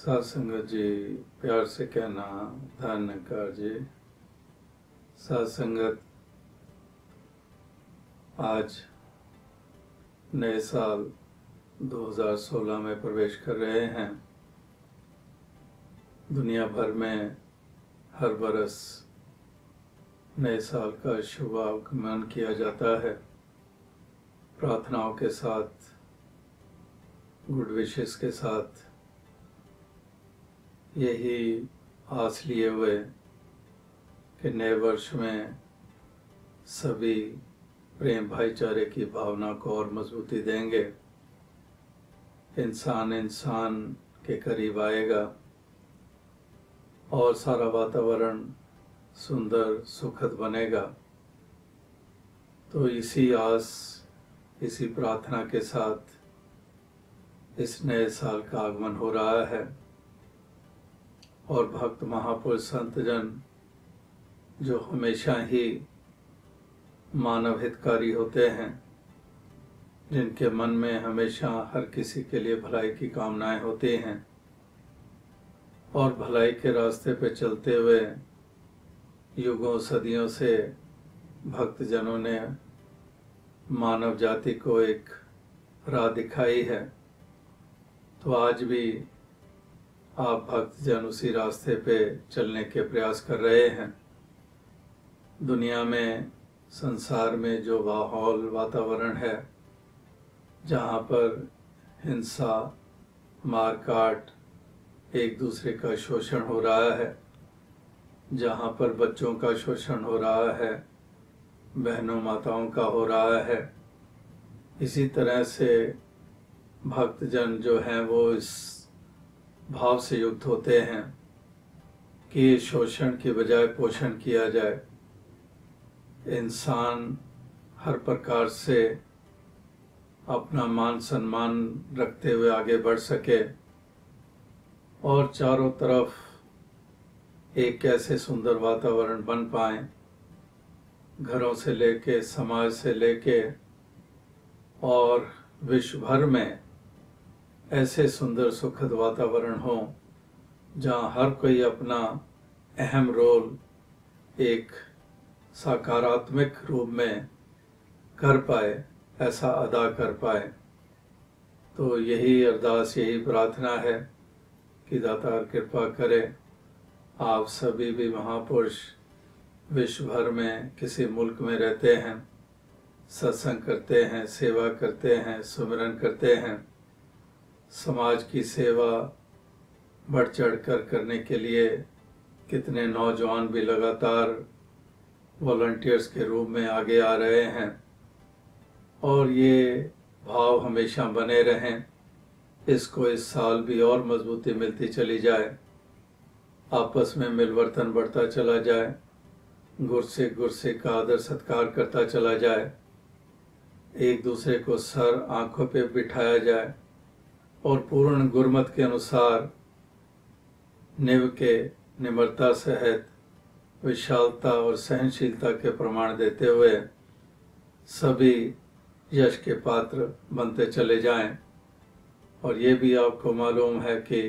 साध संगत जी, प्यार से कहना धन्यकार जी। साध संगत, आज नए साल 2016 में प्रवेश कर रहे हैं। दुनिया भर में हर बरस नए साल का शुभ आगमन किया जाता है, प्रार्थनाओं के साथ, गुड विशेस के साथ। यही आस लिए हुए कि नए वर्ष में सभी प्रेम भाईचारे की भावना को और मजबूती देंगे, इंसान इंसान के करीब आएगा और सारा वातावरण सुंदर सुखद बनेगा। तो इसी आस, इसी प्रार्थना के साथ इस नए साल का आगमन हो रहा है और भक्त महापुरुष संतजन जो हमेशा ही मानव हितकारी होते हैं, जिनके मन में हमेशा हर किसी के लिए भलाई की कामनाएं होती हैं और भलाई के रास्ते पे चलते हुए युगों सदियों से भक्तजनों ने मानव जाति को एक राह दिखाई है। तो आज भी आप भक्तजन उसी रास्ते पे चलने के प्रयास कर रहे हैं। दुनिया में, संसार में जो माहौल वातावरण है, जहाँ पर हिंसा, मारकाट, एक दूसरे का शोषण हो रहा है, जहाँ पर बच्चों का शोषण हो रहा है, बहनों माताओं का हो रहा है, इसी तरह से भक्तजन जो हैं वो इस भाव से युक्त होते हैं कि शोषण की बजाय पोषण किया जाए, इंसान हर प्रकार से अपना मान सम्मान रखते हुए आगे बढ़ सके और चारों तरफ एक ऐसे सुंदर वातावरण बन पाए, घरों से लेके, समाज से लेके और विश्व भर में ऐसे सुंदर सुखद वातावरण हो जहाँ हर कोई अपना अहम रोल एक सकारात्मक रूप में कर पाए, ऐसा अदा कर पाए। तो यही अरदास, यही प्रार्थना है कि दातार कृपा करे आप सभी भी महापुरुष विश्व भर में किसी मुल्क में रहते हैं, सत्संग करते हैं, सेवा करते हैं, सुमिरन करते हैं, समाज की सेवा बढ़ चढ़ कर करने के लिए कितने नौजवान भी लगातार वॉलंटियर्स के रूप में आगे आ रहे हैं और ये भाव हमेशा बने रहें। इसको इस साल भी और मजबूती मिलती चली जाए, आपस में मिलवर्तन बढ़ता चला जाए, गुरसे का आदर सत्कार करता चला जाए, एक दूसरे को सर आंखों पे बिठाया जाए और पूर्ण गुरमत के अनुसार निव के निम्रता सहित विशालता और सहनशीलता के प्रमाण देते हुए सभी यश के पात्र बनते चले जाएं। और ये भी आपको मालूम है कि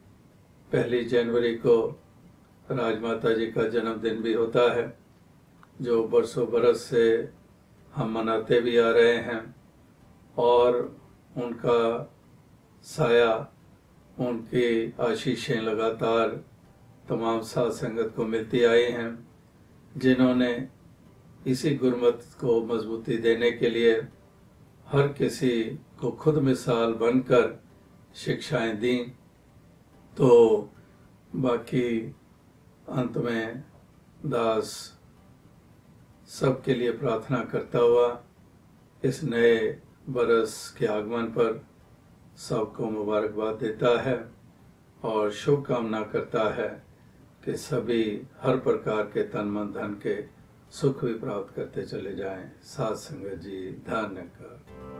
1 जनवरी को राजमाता जी का जन्मदिन भी होता है, जो बरसों बरस से हम मनाते भी आ रहे हैं और उनका साया, उनकी आशीषें लगातार तमाम साध संगत को मिलती आई हैं, जिन्होंने इसी गुरमत को मजबूती देने के लिए हर किसी को खुद मिसाल बनकर शिक्षाएं दी। तो बाकी अंत में दास सबके लिए प्रार्थना करता हुआ इस नए बरस के आगमन पर सबको मुबारकबाद देता है और शुभकामना करता है कि सभी हर प्रकार के तन मन धन के सुख भी प्राप्त करते चले जाएं। साध संगत जी, धन्यवाद।